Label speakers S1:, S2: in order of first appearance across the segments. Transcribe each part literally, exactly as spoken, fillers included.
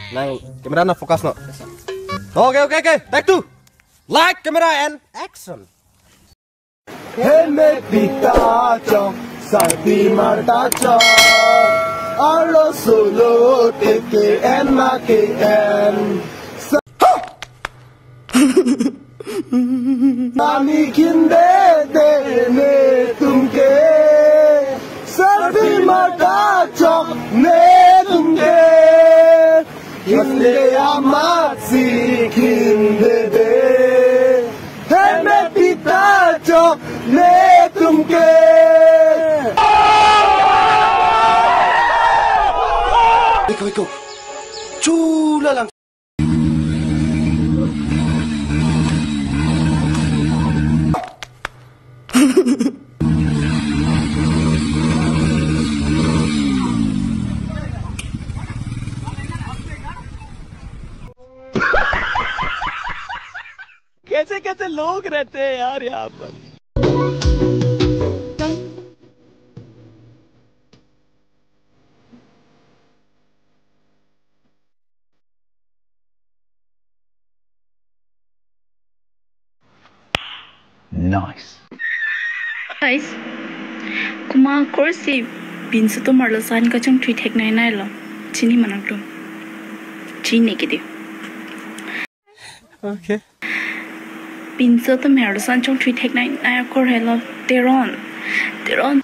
S1: Nang kamera na focus no. Okay, okay, okay. Take two. Light, camera, and action.
S2: Heme pita chong, sarti marta chong, arlo solo teke en make en. Nami kinde de ne tumke, sarti marta chong ne tumke, kinde amat si kinde de. Heme pita chong ne tumke. Ikaw, ikaw. Chula lang.
S3: कैसे कैसे लोग रहते हैं यार यहाँ पर।
S4: Nice.
S5: Guys, kuma kursi binsu to marlo san ka chung tweet hack nai nai lo. Chini manak to. Chini kidi.
S1: Okay.
S5: Binsu to marlo san chung tweet hack nai nai kor hello. Teron. Teron.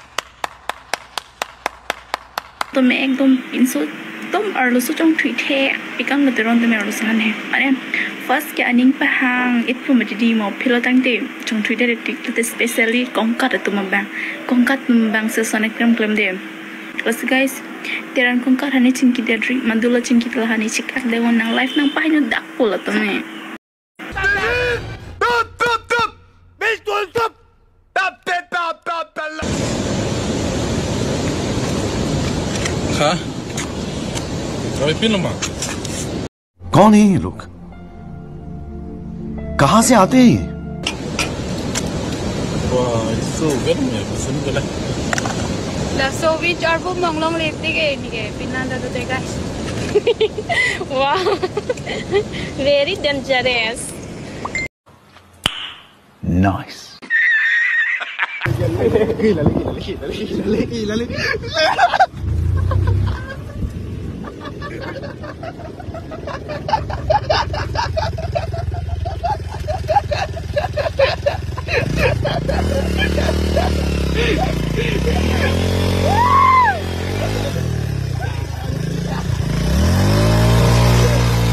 S5: To me ekdom binsu tom arlo su chung tweet hack. Pikang lo teron to marlo san hai. Ane first ke aning pa hang it pu mati di mo philo tang te chung tweet hack tik te specially kongkat tu mabang. Kongkat mabang se sonek kram kram de. Terus guys, teran kongkat hani cingki de drink mandula cingki telah hani cikak de nang live nang pahinyo dak pula to me.
S2: Top top top. Betul top. Top top top top.
S6: हाँ अभी पिन लम्बा
S4: कौन है ये लोग? कहाँ से आते हैं ये?
S6: वाह इसो गर्म है पसंद है
S7: La Soviet Arbo Monglong left again, Pinanda the guys. Wow, very dangerous.
S4: Nice.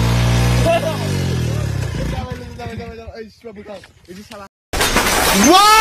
S2: Wow!